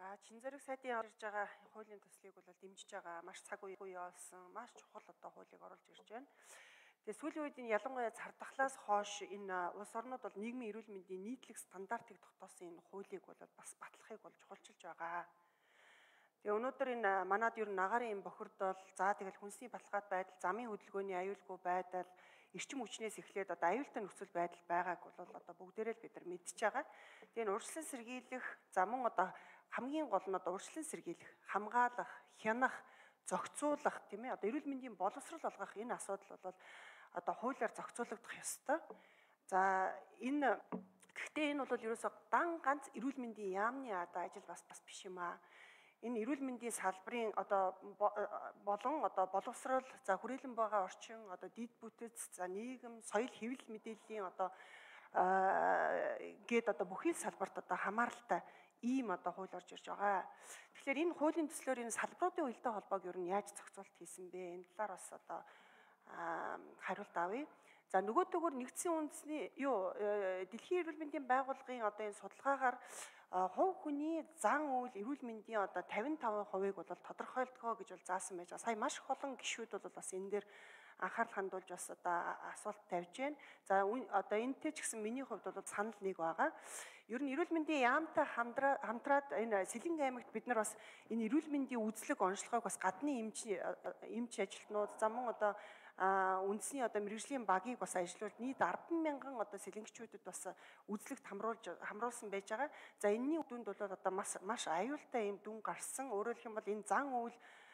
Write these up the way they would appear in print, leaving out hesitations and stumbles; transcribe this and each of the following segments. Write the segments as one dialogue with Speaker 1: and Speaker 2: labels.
Speaker 1: За чин зэрэг сайдын орж байгаа хуулийн төслийг бол дэмжиж байгаа маш цаг үе явуулсан маш чухал одоо хуулийг оруулж ирж байна. Тэгээ сүүлийн үед энэ ялангуяа цардахлаас хойш энэ улс орнууд бол нийгмийн эрүүл мэндийн нийтлэг стандартыг тогтоосон энэ хуулийг бол бас батлахыг бол чухалчилж байгаа. Тэгээ өнөөдөр энэ манад ер нь нагаарын энэ бохирдол за тэгэл хүнсний баталгаат байдал, замын хөдөлгөөний аюулгүй байдал, эрчим хүчнээс эхлээд одоо аюултай нөхцөл байдал байгааг бол одоо бүгдээрээ л бид нар мэдж байгаа. Тэгээ энэ урьдчилан сэргийлэх, за мөн одоо хамгийн гол нь одоо урьдчилан сэргийлэх, хамгаалах, хянах, зохицуулах тийм ээ одоо эрүүл мэндийн боловсрол олгох энэ асуудал бол одоо хуулиар зохицуулагдах ёстой. За энэ гэхдээ энэ бол ерөөсөө ганц эрүүл мэндийн яамны ажил бас биш юм аа. Энэ эрүүл мэндийн салбарын одоо болон одоо боловсрол за хүрээлэн байгаа орчин одоо дид бүтэц за нийгэм соёл хэвлэл мэдээллийн одоо гээд одоо бүхий л салбарт одоо хамааралтай ийм одоо хууль орж ирж байгаа. Тэгэхээр энэ хуулийн төслөөр энэ салбаруудын уялдаа холбоог ер нь яаж зохицуулт хийсэн бэ? Энэ талаар бас одоо хариулт авъя. За нөгөөдөөгөр нэгдсэн үндэсний дэлхийн эрүүл мэндийн байгууллагын одоо энэ судалгаагаар хувь хүний зан үйл эрүүл мэндийн одоо 55%-ыг бол тодорхойлдгоо гэж бол заасан байж байгаа. Сая маш их олон гишүүд бол бас энэ дээр анхаарал хандуулж бас одоо асуулт тавьж байна. За одоо энэтэй ч гэсэн миний хувьд бол санал нэг байгаа. Ер нь эрүүл мэндийн яамтай хамтраад энэ Сэлэнг аймагт бид нар бас энэ эрүүл мэндийн үзлэг онцлогоог бас гадны эмч ажилтнууд за мөн одоо үндэсний одоо мэрэгжлийн багийг бас ажилуулж нийт 10,000 одоо сэлэнгчүүдэд бас үзлэгт хамруулсан байж байгаа. За энэний үдүнд бол одоо маш аюултай юм дүн гарсан. Өөрөөр хэлэх юм бол энэ зан үйл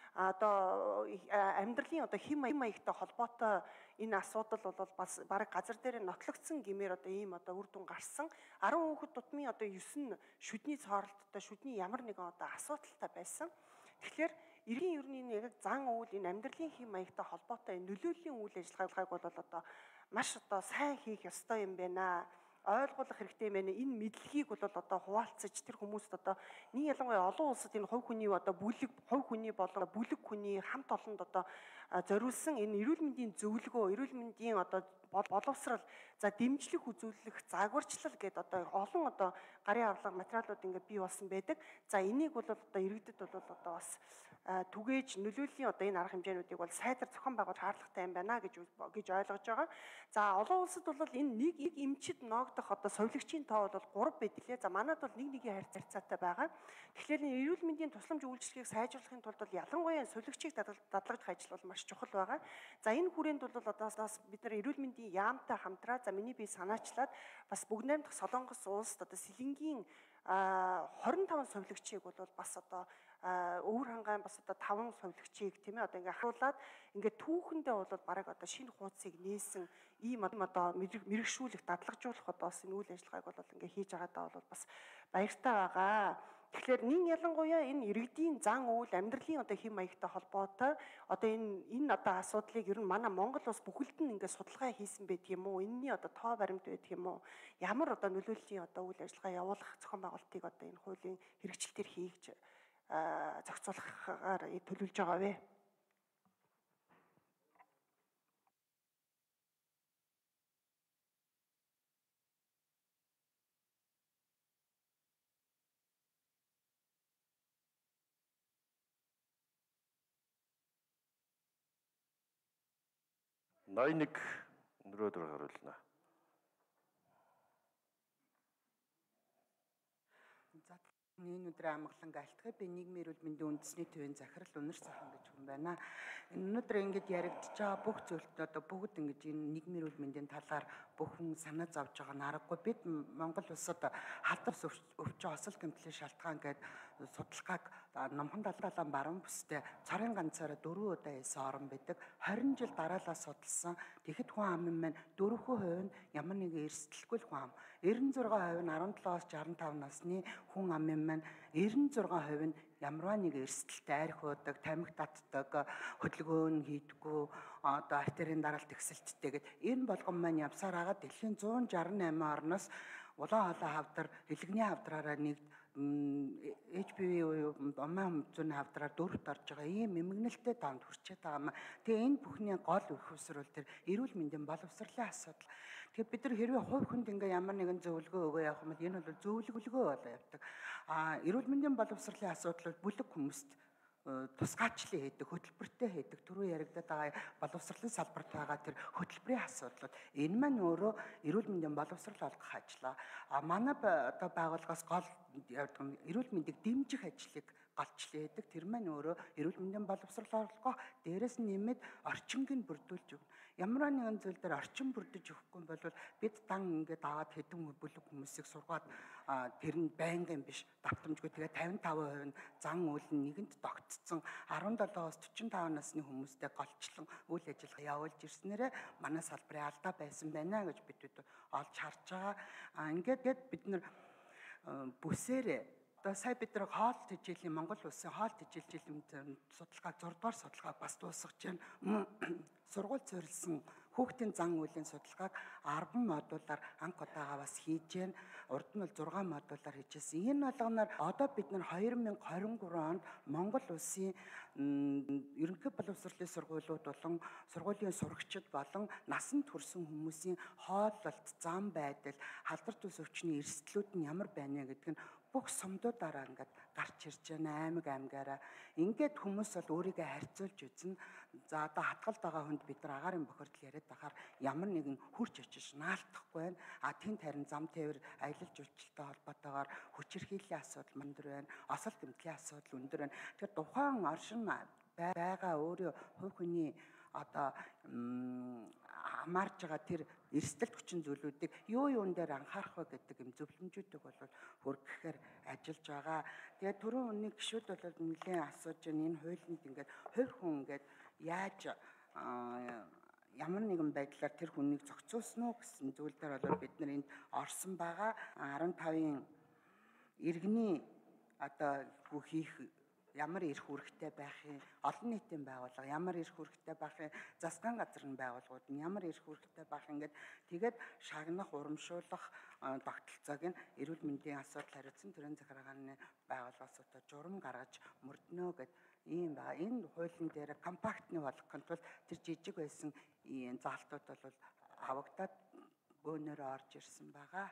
Speaker 1: одоо амьдралын одоо хэм маягтай холбоотой энэ асуудал бол бас бараг газар дээр нотлогдсон гэмээр одоо ийм одоо үр дүн гарсан. 10 хүүхэд тутмын одоо 9 шүдний цооролттой шүдний ямар нэгэн одоо асуудалтай байсан. Тэгэхээр эргийн ерний яг зан үйл энэ амьдралын хэм маягтай холбоотой нөлөөллийн үйл ажиллагааг бол одоо маш одоо сайн хийх ёстой юм байна. Ойлгох хэрэгтэй юм байна. Энэ мэдлэгийг бол одоо хуваалцаж тэр хүмүүст одоо нэг ялангуяа олон улсад энэ хувь хүний одоо хувь хүний болон бүлэг хүний хамт олонд одоо зориулсан энэ эрүүл мэндийн зөвлөгөө, эрүүл мэндийн одоо боловсрал, за дэмжлэг үзүүлэх, загварчлал гэдэг одоо олон одоо гарын авлага материалууд ингээд бий болсон байдаг. За энийг бол одоо иргэдэд бол одоо бас түгээж нөлөөллийн одоо энэ арга хэмжээнүүдийг бол сайдар зохион байгуулах шаардлагатай юм байна гэж ойлгож байгаа. За олон улсад бол энэ нэг эмчид ноогдох одоо совилогчийн тоо бол 3 байдаг лээ. За манайд бол нэг харьцаатай байгаа. Тэгэхээр эрүүл мэндийн тусламж үйлчилгээг сайжруулахын тулд бол ялангуяа совилогчийг дадлагдах ажил бол маш чухал байгаа. За энэ хүрээнд бол одоо бид нар эрүүл мэндийн яамтай хамтраа за миний бие санаачлаад бас бүгд найрамдах Солонгос улсад одоо Сэлэнгийн 25 совилогчийг бол бас одоо өвөр хангаан бас одоо 5 совилогчийг тийм ээ одоо ингээ харуулад ингээ түүхэндээ бол бараг одоо шинэ хуудсыг нээсэн ийм одоо мэрэгшүүлэх дадлагжуулах одоо бас энэ үйл ажиллагааг бол ингээ хийж байгаадаа бол бас баяртай байгаа. Тэгэхээр ялангуяа энэ иргэдийн зан үйл амьдралын одоо хэм маягтай холбоотой одоо энэ одоо асуудлыг ер нь манай Монгол улс бүхэлд нь ингээд судалгаа хийсэн байдаг юм уу? Энэний одоо тоо баримт байдаг юм уу? Ямар одоо нөлөөллийн одоо үйл ажиллагаа явуулах зохион байгуулалтыг одоо энэ хуулийн хэрэгжилтээр хийж зохицуулахаар төлөвлөж байгаа вэ?
Speaker 2: Ноёныг өнөөдөр харуулна.
Speaker 3: За энэ өдрийн амгалан алтгай би нийгмийн эрүүл мэндийн үндэсний төвийн захирал Үнэр Сайхан гэж хүн байна. Өнөөдөр ингэж яригдж байгаа бүх зүйлт одоо бүгд ингэж энэ нийгмийн эрүүл мэндийн талаар бүх хүн санаа зовж байгаа нь аргагүй. Бид Монгол улсад халдвар өвчин осол гэмтлийн шалтгаан гэдэг судалгааг номхон далаалан баруун бүстэй царын ганцаараа 4 удаа хийсэн орон байдаг. 20 жил дараалал судалсан. Тэгэхэд хүн амын маань 4% нь ямар нэгэн эрсдэлгүй хүн ам. 96% нь 17-аас 65 насны хүн амын маань 96% нь ямарваа нэг эрсдэлтэй арх уудаг, тамхи татдаг, хөдөлгөөн хийдэггүй, одоо артерийн дараалт ихсэлттэй гэдэг энэ болгон маань явсаар байгаа дэлхийн 168 орноос улаан хоолой хавдар, хэлэгний хавдраараа нэг HPV буюу амаа хүмцүүний хавдраар 4-т орж байгаа ийм эмгэнэлтэй тоонд хүрчээд байгаа юм. Тэгээ энэ бүхний гол үх уср бол тэр эрүүл мэндийн боловсролын асуудал. Тэгээ бид нар хэрвээ хувь хүнд ингээ ямар нэгэн зөвлөгөө өгөө явах юм бол энэ бол зөвлөгөө болоо явдаг. Эрүүл мэндийн боловсролын асуудал бол бүлэг хүмүүст тусгаачлалын хийдэг, хөтөлбөртэй хийдэг, түрүү яригдаад байгаа боловсролын салбарт байгаа тэр хөтөлбөрийн асуудлууд энэ маань өөрөө эрүүл мэндийн боловсрол олгох ажлаа. Манай одоо байгууллагаас гол эрүүл мэндийг дэмжих ажлыг голчлон хийдэг. Тэр маань өөрөө эрүүл мэндийн боловсрол олгох, дээрэс нь нэмээд орчингийг бүрдүүлж өгнө. Ямар нэгэн зүйл дээр орчин бүрдэж өгөхгүй бол бид дан ингээд аваад хэдэн бүлэг хүмүүсийг сургаад тэр нь байнгын биш давтамжгүй тэгээ 55% нь зан үйл нь нэгэнд тогтцсон 17-оос 45 насны хүмүүстэй голчлон үйл ажиллагаа явуулж ирснээрээ манай салбарын алдаа байсан байна гэж бид олж харж байгаа. Ингээд бид нар бүсээрээ одоо сая бид нар хоол тэжээлийн Монгол улсын хоол тэжээлжлийн судалгаа 6 дугаар судалгаа бас дуусгаж байна. Сургууль зориулсан хүүхдийн зан үйлийн судалгааг 10 модулаар анх удаага бас хийж байна. Урд нь бол 6 модулаар хийжсэн. Энэ болгоноор одоо бид нар 2023 онд Монгол улсын ерөнхий боловсролын сургуулиуд болон сургуулийн сурагчид болон насанд хүрсэн хүмүүсийн хооллолт, зам байдал, халдвар тус өвчний эрсдлүүд нь ямар байна гэдэг нь бүх сумдуудаараа ингээд гарч ирж байна аймагаараа. Ингээд хүмүүс бол өөрийгөө харьцуулж үзнэ. За одоо хатгалд байгаа хүнд бид нар агаарын бохирдол яриад байхаар ямар нэгэн хурж очиж наалтахгүй байна. Тэнд харин зам тээвэр аялал жуулчлалтай холбоотойгоор хүчирхийллийн асуудал өндөр байна. Осол гэмтлийн асуудал өндөр байна. Тэгэхээр тухайн оршин байгаа өөрөө хувь хүний одоо хамаарж байгаа тэр эрсдэлт хүчин зүйлүүдийг юу юун дээр анхаарах вэ гэдэг юм зөвлөмжүүдийг бол хүргэхээр ажиллаж байгаа. Тэгээд түрүүн үнийг гişүүд бол нэлээд асууж байна. Энэ хуулинд ингээд хувь хүн ингээд яаж ямар нэгэн байдлаар тэр хүнийг зохицуулсан уу гэсэн зүйл дээр бол бид нар энд орсон байгаа. 15-ын иргэний одоо хийх ямар эрх үүрэгтэй байхын, олон нийтийн байгууллага ямар эрх үүрэгтэй байхын, засгийн газрын байгууллагууд нь ямар эрх үүрэгтэй байх ингээд тэгээд шагнах, урамшуулах тогтолцоог нь эрүүл мэндийн асуудал хариуцсан төрийн захиргааны байгууллагуудаа журам гаргаж мөрднө гэд ийм ба. Энэ хуулийн дээр компактны болгохын тулд тэр жижиг байсан заалтууд бол авагдаад бөөнөрөө орж ирсэн байгаа.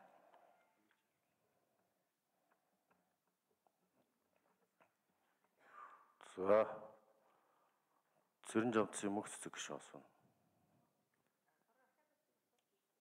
Speaker 2: За. Цэрэн жамцсан мөх цэцэг гişүн асууна.